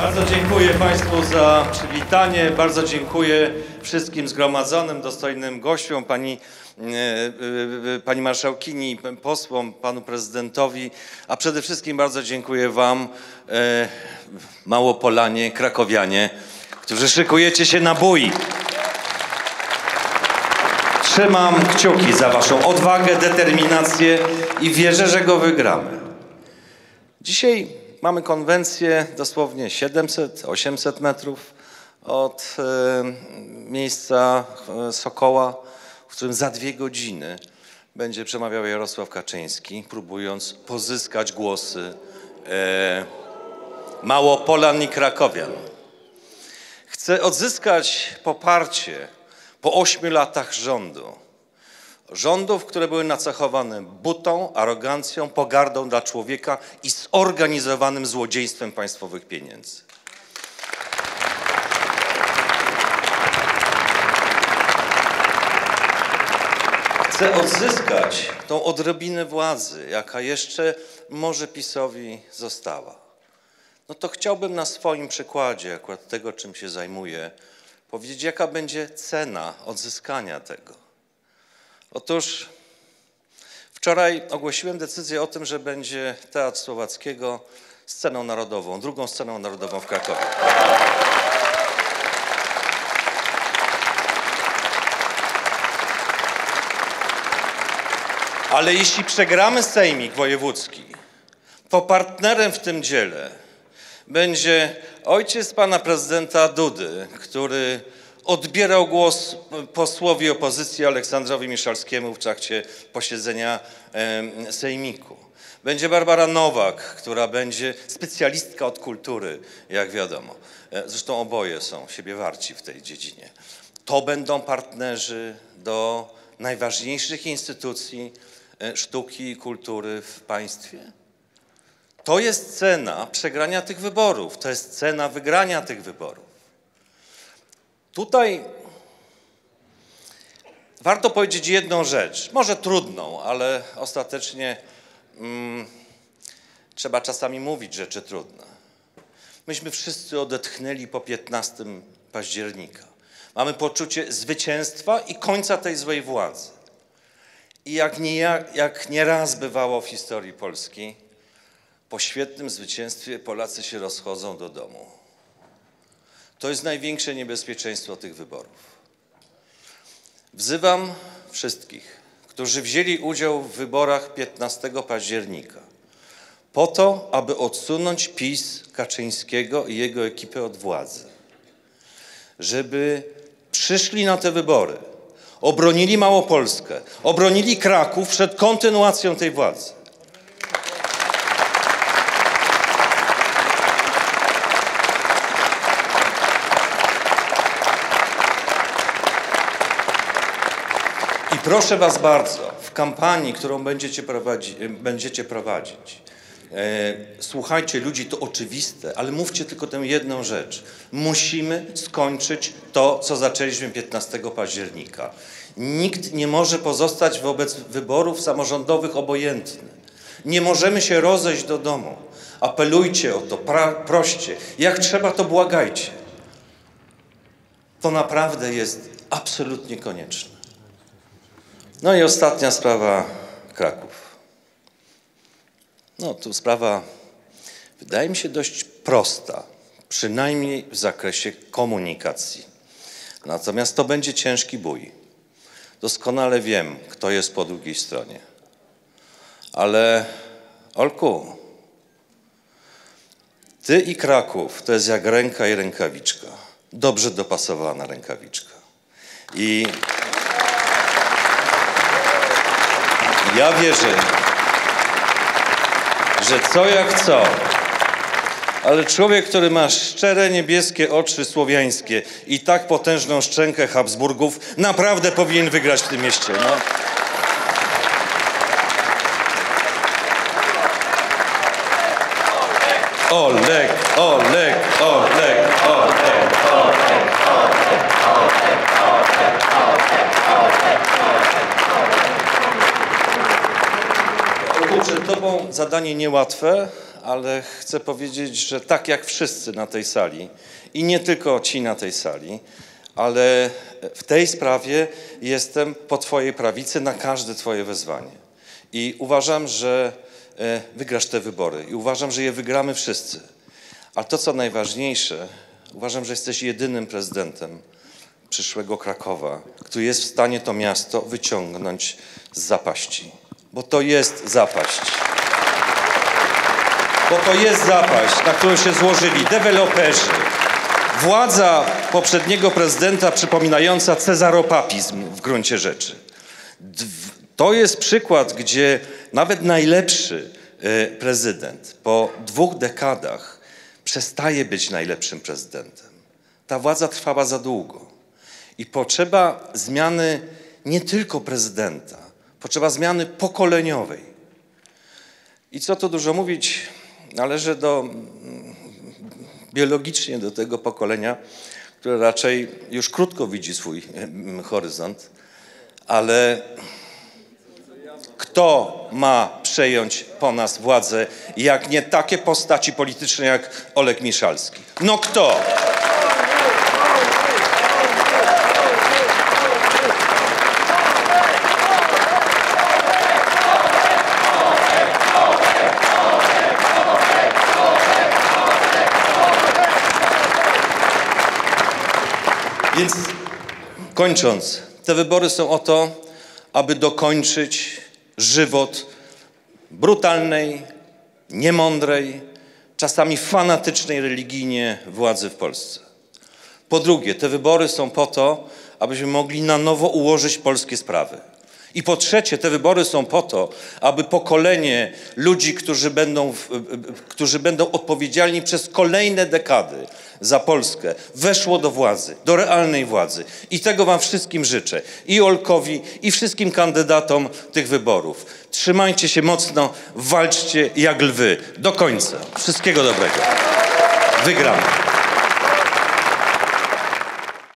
Bardzo dziękuję Państwu za przywitanie. Bardzo dziękuję wszystkim zgromadzonym, dostojnym gościom, pani marszałkini, posłom, panu prezydentowi, a przede wszystkim bardzo dziękuję wam, Małopolanie, krakowianie, którzy szykujecie się na bój. Trzymam kciuki za waszą odwagę, determinację i wierzę, że go wygramy. Dzisiaj mamy konwencję dosłownie 700-800 metrów od miejsca Sokoła, w którym za 2 godziny będzie przemawiał Jarosław Kaczyński, próbując pozyskać głosy Małopolan i krakowian. Chce odzyskać poparcie po 8 latach rządów, które były nacechowane butą, arogancją, pogardą dla człowieka i zorganizowanym złodziejstwem państwowych pieniędzy. Chce odzyskać tą odrobinę władzy, jaka jeszcze może PiS-owi została. No to chciałbym na swoim przykładzie, akurat tego, czym się zajmuję, powiedzieć, jaka będzie cena odzyskania tego. Otóż wczoraj ogłosiłem decyzję o tym, że będzie Teatr Słowackiego sceną narodową, drugą sceną narodową w Krakowie. Ale jeśli przegramy sejmik wojewódzki, to partnerem w tym dziele będzie ojciec pana prezydenta Dudy, który odbierał głos posłowi opozycji Aleksandrowi Miszalskiemu w trakcie posiedzenia sejmiku. Będzie Barbara Nowak, która będzie specjalistka od kultury, jak wiadomo. Zresztą oboje są siebie warci w tej dziedzinie. To będą partnerzy do najważniejszych instytucji sztuki i kultury w państwie. To jest cena przegrania tych wyborów, to jest cena wygrania tych wyborów. Tutaj warto powiedzieć jedną rzecz, może trudną, ale ostatecznie trzeba czasami mówić rzeczy trudne. Myśmy wszyscy odetchnęli po 15 października. Mamy poczucie zwycięstwa i końca tej złej władzy. I jak nieraz bywało w historii Polski, po świetnym zwycięstwie Polacy się rozchodzą do domu. To jest największe niebezpieczeństwo tych wyborów. Wzywam wszystkich, którzy wzięli udział w wyborach 15 października, po to, aby odsunąć PiS Kaczyńskiego i jego ekipę od władzy, żeby przyszli na te wybory, obronili Małopolskę, obronili Kraków przed kontynuacją tej władzy. I proszę was bardzo, w kampanii, którą będziecie prowadzić, słuchajcie ludzi, to oczywiste, ale mówcie tylko tę jedną rzecz. Musimy skończyć to, co zaczęliśmy 15 października. Nikt nie może pozostać wobec wyborów samorządowych obojętny. Nie możemy się rozejść do domu. Apelujcie o to, proście. Jak trzeba, to błagajcie. To naprawdę jest absolutnie konieczne. No i ostatnia sprawa, Kraków. No tu sprawa, wydaje mi się, dość prosta, przynajmniej w zakresie komunikacji. Natomiast to będzie ciężki bój. Doskonale wiem, kto jest po drugiej stronie. Ale Olku, ty i Kraków to jest jak ręka i rękawiczka. Dobrze dopasowana rękawiczka. I ja wierzę, że co jak co, ale człowiek, który ma szczere niebieskie oczy słowiańskie i tak potężną szczękę Habsburgów, naprawdę powinien wygrać w tym mieście. No. Olek, Olek, Olek, Olek, Olek, Olek, przed tobą zadanie niełatwe, ale chcę powiedzieć, że tak jak wszyscy na tej sali i nie tylko ci na tej sali, ale w tej sprawie jestem po twojej prawicy na każde twoje wezwanie. I uważam, że wygrasz te wybory i uważam, że je wygramy wszyscy. Ale to, co najważniejsze, uważam, że jesteś jedynym prezydentem przyszłego Krakowa, który jest w stanie to miasto wyciągnąć z zapaści. Bo to jest zapaść. Bo to jest zapaść, na którą się złożyli deweloperzy. Władza poprzedniego prezydenta przypominająca cezaropapizm w gruncie rzeczy. To jest przykład, gdzie nawet najlepszy prezydent po 2 dekadach przestaje być najlepszym prezydentem. Ta władza trwała za długo i potrzeba zmiany nie tylko prezydenta, potrzeba zmiany pokoleniowej. I co tu dużo mówić, należę biologicznie do tego pokolenia, które raczej już krótko widzi swój horyzont, ale kto ma przejąć po nas władzę, jak nie takie postaci polityczne jak Oleg Miszalski? No kto? Więc kończąc, te wybory są o to, aby dokończyć żywot brutalnej, niemądrej, czasami fanatycznej religijnie władzy w Polsce. Po drugie, te wybory są po to, abyśmy mogli na nowo ułożyć polskie sprawy. I po trzecie, te wybory są po to, aby pokolenie ludzi, którzy będą odpowiedzialni przez kolejne dekady za Polskę, weszło do władzy, do realnej władzy. I tego wam wszystkim życzę. I Olkowi, i wszystkim kandydatom tych wyborów. Trzymajcie się mocno, walczcie jak lwy. Do końca. Wszystkiego dobrego. Wygramy.